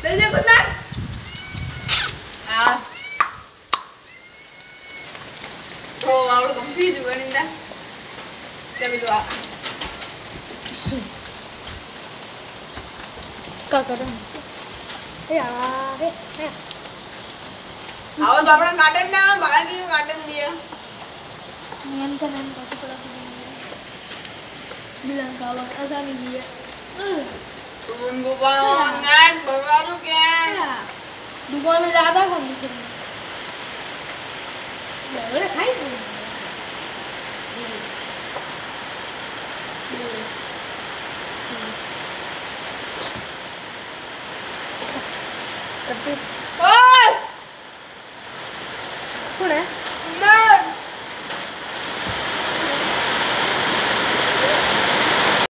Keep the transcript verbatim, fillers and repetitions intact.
ले जा कुछ ना हाँ तो आवड़ कंफ्यूज हुआ नहीं था जब इधर आ क्या कर रहा है यार है आवड़ बापड़ा काटे ना बाहर की काटे दिया नियम का नाम काटे पड़ा बिलान का आवाज ऐसा नहीं दिया तुम बुबा नेट बर्बाद हो क्या दुकान में ज़्यादा खाने के लिए यार खाई करती ओए कौन है